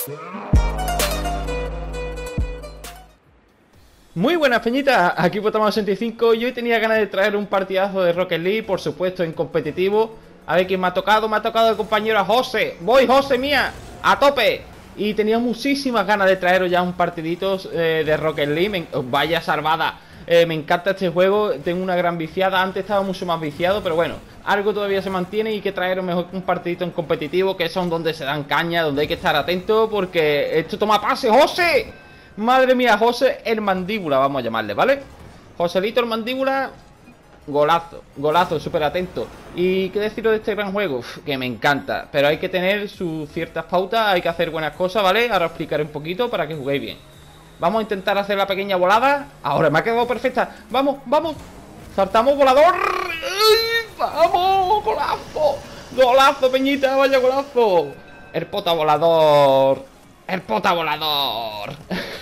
Muy buenas peñitas, aquí Potama85 y hoy tenía ganas de traer un partidazo de Rocket League, por supuesto en competitivo. A ver quién me ha tocado el compañero a José. Voy José mía, a tope. Y tenía muchísimas ganas de traeros ya un partidito de Rocket League. Vaya salvada, me encanta este juego, tengo una gran viciada. Antes estaba mucho más viciado, pero bueno, algo todavía se mantiene y hay que traeros mejor un partidito en competitivo, que son donde se dan caña, donde hay que estar atento, porque esto toma pase, José. Madre mía, José el Mandíbula, vamos a llamarle, ¿vale? Joselito el Mandíbula, golazo, golazo, súper atento. Y qué deciros de este gran juego, que me encanta, pero hay que tener sus ciertas pautas, hay que hacer buenas cosas, ¿vale? Ahora os explicaré un poquito para que juguéis bien. Vamos a intentar hacer la pequeña volada. Ahora me ha quedado perfecta. Vamos, vamos. Saltamos volador. Vamos, golazo. Golazo, peñita, vaya golazo. El pota volador. El pota volador.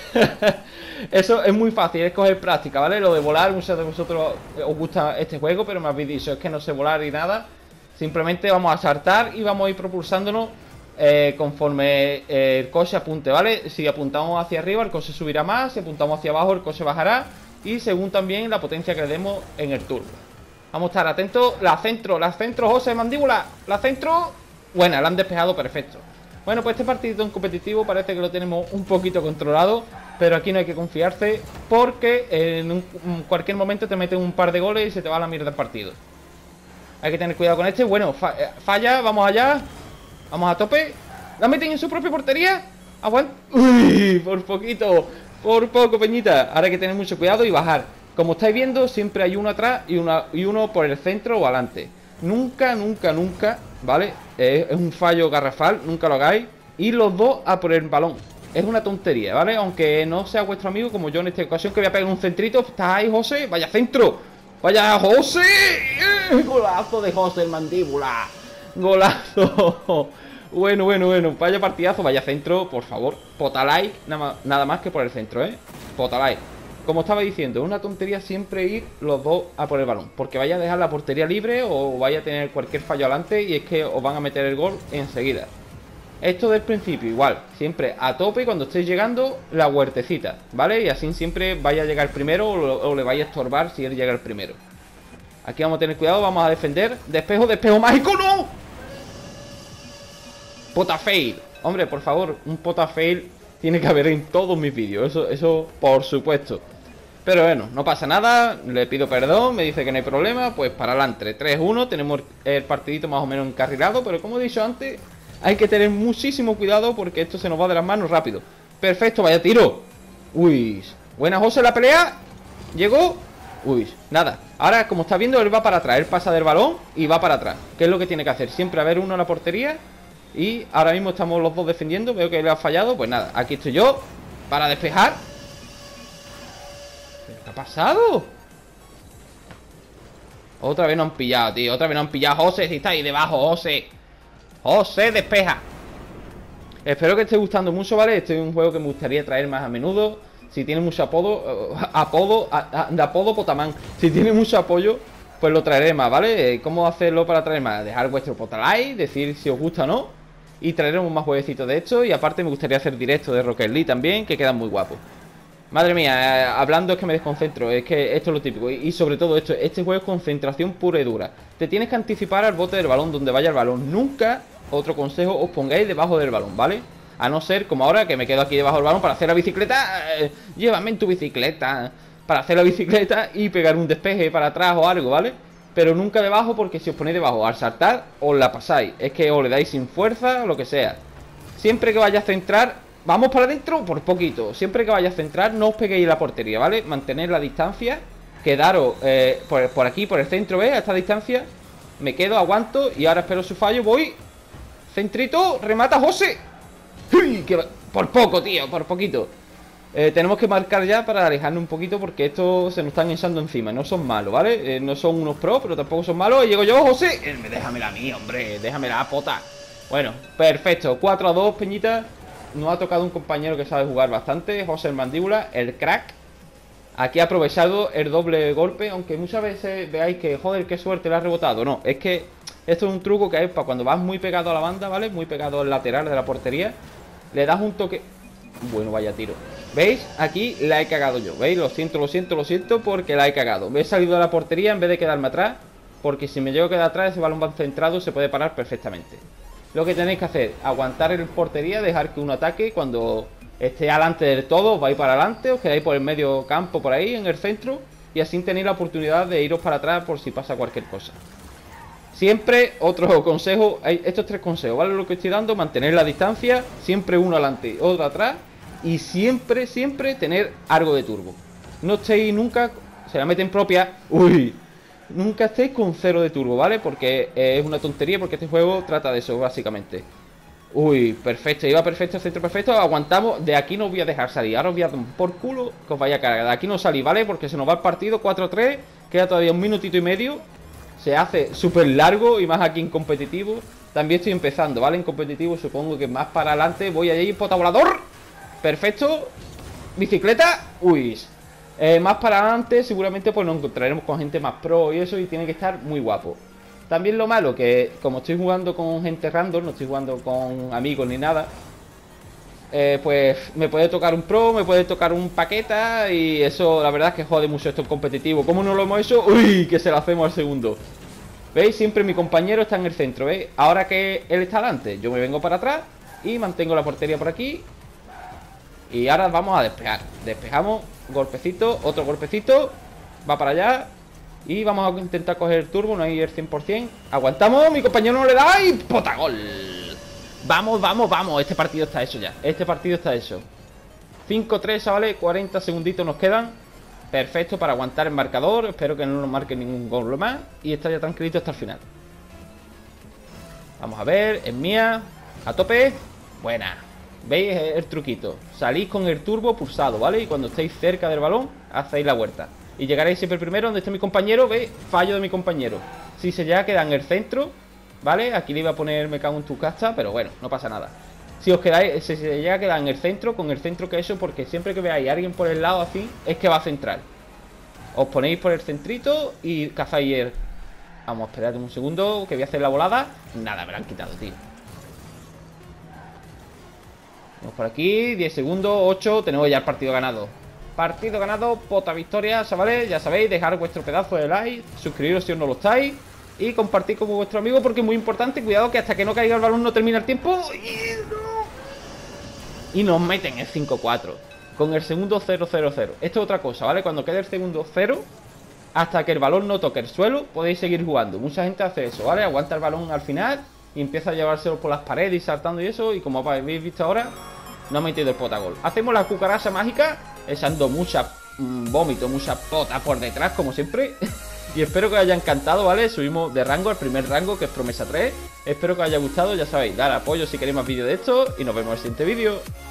Eso es muy fácil, es coger práctica, ¿vale? Lo de volar, muchos de vosotros os gusta este juego, pero me habéis dicho, es que no sé volar ni nada. Simplemente vamos a saltar y vamos a ir propulsándonos conforme el coche apunte, ¿vale? Si apuntamos hacia arriba, el coche subirá más. Si apuntamos hacia abajo, el coche bajará. Y según también la potencia que le demos en el turbo. Vamos a estar atentos. La centro, José, Mandíbula. La centro. Buena, la han despejado, perfecto. Bueno, pues este partidito en competitivo parece que lo tenemos un poquito controlado, pero aquí no hay que confiarse, porque en cualquier momento te meten un par de goles y se te va a la mierda el partido. Hay que tener cuidado con este. Bueno, falla, vamos allá. Vamos a tope. La meten en su propia portería. Aguanta. Uy, por poquito. Por poco, peñita. Ahora hay que tener mucho cuidado y bajar. Como estáis viendo, siempre hay uno atrás y uno por el centro o adelante. Nunca, nunca, nunca, ¿vale? Es un fallo garrafal, nunca lo hagáis. Y los dos a por el balón. Es una tontería, ¿vale? Aunque no sea vuestro amigo, como yo en esta ocasión, que voy a pegar un centrito. ¿Estás ahí, José? ¡Vaya centro! ¡Vaya, José! ¡Golazo de José el Mandíbula! ¡Golazo! Bueno, bueno, bueno. Vaya partidazo, vaya centro, por favor. Pota like, nada más que por el centro, ¿eh? Pota like. Como estaba diciendo, es una tontería siempre ir los dos a por el balón, porque vaya a dejar la portería libre o vaya a tener cualquier fallo adelante y es que os van a meter el gol enseguida. Esto del principio igual, siempre a tope cuando estéis llegando la huertecita, ¿vale? Y así siempre vaya a llegar primero o le vaya a estorbar si él llega el primero. Aquí vamos a tener cuidado, vamos a defender. Despejo, despejo mágico, ¡no! Pota fail. Hombre, por favor, un pota fail tiene que haber en todos mis vídeos, eso por supuesto. Pero bueno, no pasa nada, le pido perdón, me dice que no hay problema, pues para adelante, 3-1, tenemos el partidito más o menos encarrilado, pero como he dicho antes, hay que tener muchísimo cuidado porque esto se nos va de las manos rápido. Perfecto, vaya tiro. Uy, buena José la pelea. Llegó. Uy, nada. Ahora, como está viendo, él va para atrás, él pasa del balón y va para atrás. ¿Qué es lo que tiene que hacer? Siempre haber uno en la portería. Y ahora mismo estamos los dos defendiendo, veo que le ha fallado, pues nada, aquí estoy yo para despejar. ¿Qué ha pasado? Otra vez no han pillado, tío, otra vez no han pillado. José, si está ahí debajo, José. José, despeja. Espero que esté gustando mucho, ¿vale? Este es un juego que me gustaría traer más a menudo. Si tiene mucho apodo Potamán. Si tiene mucho apoyo, pues lo traeré más, ¿vale? ¿Cómo hacerlo para traer más? Dejar vuestro like, decir si os gusta o no. Y traeremos más jueguecitos de esto. Y aparte me gustaría hacer directos de Rocket League también, que quedan muy guapos. Madre mía, hablando es que me desconcentro. Es que esto es lo típico. Y sobre todo esto, este juego es concentración pura y dura. Te tienes que anticipar al bote del balón, donde vaya el balón. Nunca, otro consejo, os pongáis debajo del balón, ¿vale? A no ser como ahora, que me quedo aquí debajo del balón para hacer la bicicleta. Llévame en tu bicicleta. Para hacer la bicicleta y pegar un despeje para atrás o algo, ¿vale? Pero nunca debajo, porque si os ponéis debajo al saltar, os la pasáis. Es que os le dais sin fuerza o lo que sea. Siempre que vayas a centrar, vamos para adentro por poquito. Siempre que vayas a centrar, no os peguéis la portería, ¿vale? Mantener la distancia. Quedaros por aquí, por el centro, ¿ves? A esta distancia. Me quedo, aguanto y ahora espero su fallo. Voy. Centrito, remata José. ¡Uy! Por poco, tío, por poquito. Tenemos que marcar ya para alejarnos un poquito, porque estos se nos están echando encima. No son malos, ¿vale? No son unos pros, pero tampoco son malos. Y llego yo, José. Déjamela a mí, hombre. Déjamela, pota. Bueno, perfecto. 4-2, peñita. Nos ha tocado un compañero que sabe jugar bastante. José el Mandíbula, el crack. Aquí ha aprovechado el doble golpe. Aunque muchas veces veáis que, joder, qué suerte le ha rebotado. No, es que esto es un truco que es para cuando vas muy pegado a la banda, ¿vale? Muy pegado al lateral de la portería. Le das un toque. Bueno, vaya tiro. ¿Veis? Aquí la he cagado yo. ¿Veis? Lo siento, lo siento, lo siento porque la he cagado. Me he salido de la portería en vez de quedarme atrás. Porque si me llego a quedar atrás, ese balón va centrado, se puede parar perfectamente. Lo que tenéis que hacer, aguantar en portería, dejar que uno ataque. Cuando esté adelante del todo, os vais para adelante, os quedáis por el medio campo, por ahí, en el centro. Y así tenéis la oportunidad de iros para atrás por si pasa cualquier cosa. Siempre, otro consejo, hay estos 3 consejos, ¿vale? Lo que estoy dando, mantener la distancia, siempre uno adelante, otro atrás. Y siempre, siempre tener algo de turbo. No estéis nunca, se la meten propia, uy, nunca estéis con 0 de turbo, ¿vale? Porque es una tontería, porque este juego trata de eso, básicamente. Uy, perfecto, iba perfecto, centro perfecto, aguantamos, de aquí no os voy a dejar salir, ahora os voy a dar por culo que os vaya a cargar, de aquí no salís, ¿vale? Porque se nos va el partido, 4-3, queda todavía un minutito y medio, se hace súper largo y más aquí en competitivo, también estoy empezando, ¿vale? En competitivo supongo que más para adelante, voy allí, pota volador, perfecto, bicicleta, uy, más para adelante seguramente pues nos encontraremos con gente más pro y eso y tiene que estar muy guapo. También lo malo que como estoy jugando con gente random, no estoy jugando con amigos ni nada, pues me puede tocar un pro, me puede tocar un paqueta y eso la verdad es que jode mucho esto en competitivo. ¿Cómo no lo hemos hecho? ¡Uy! Que se lo hacemos al segundo. ¿Veis? Siempre mi compañero está en el centro, ¿veis? Ahora que él está adelante, yo me vengo para atrás y mantengo la portería por aquí. Y ahora vamos a despejar. Despejamos, golpecito, otro golpecito, va para allá. Y vamos a intentar coger el turbo, no hay el 100%. Aguantamos, mi compañero no le da y ¡pota gol! Vamos, vamos, vamos, este partido está hecho ya. Este partido está hecho. 5-3, chavales, 40 segunditos nos quedan. Perfecto para aguantar el marcador. Espero que no nos marque ningún gol más. Y estar ya tranquilito hasta el final. Vamos a ver, es mía. A tope. Buena. ¿Veis el truquito? Salís con el turbo pulsado, ¿vale? Y cuando estéis cerca del balón, hacéis la vuelta. Y llegaréis siempre primero donde esté mi compañero. ¿Veis? Fallo de mi compañero. Si se llega a quedar en el centro, ¿vale? Aquí le iba a poner me cago en tu casta, pero bueno, no pasa nada. Si os quedáis, si se llega a quedar en el centro, con el centro que eso, porque siempre que veáis a alguien por el lado así, es que va a centrar. Os ponéis por el centrito y cazáis el... Vamos, esperad un segundo, que voy a hacer la volada. Nada, me la han quitado, tío. Vamos por aquí, 10 segundos, 8, tenemos ya el partido ganado. Partido ganado, pota victoria, chavales. Ya sabéis, dejar vuestro pedazo de like, suscribiros si os no lo estáis y compartir con vuestro amigo porque es muy importante. Cuidado que hasta que no caiga el balón no termina el tiempo. Y nos meten el 5-4 con el segundo 0-0-0. Esto es otra cosa, ¿vale? Cuando quede el segundo 0, hasta que el balón no toque el suelo, podéis seguir jugando. Mucha gente hace eso, ¿vale? Aguanta el balón al final y empieza a llevárselo por las paredes y saltando y eso. Y como habéis visto ahora, no ha metido el potagol. Hacemos la cucaracha mágica, echando mucha vómito, mucha pota por detrás, como siempre. Y espero que os haya encantado, ¿vale? Subimos de rango al primer rango, que es Promesa 3. Espero que os haya gustado, ya sabéis, dar apoyo si queréis más vídeos de esto. Y nos vemos en el siguiente vídeo.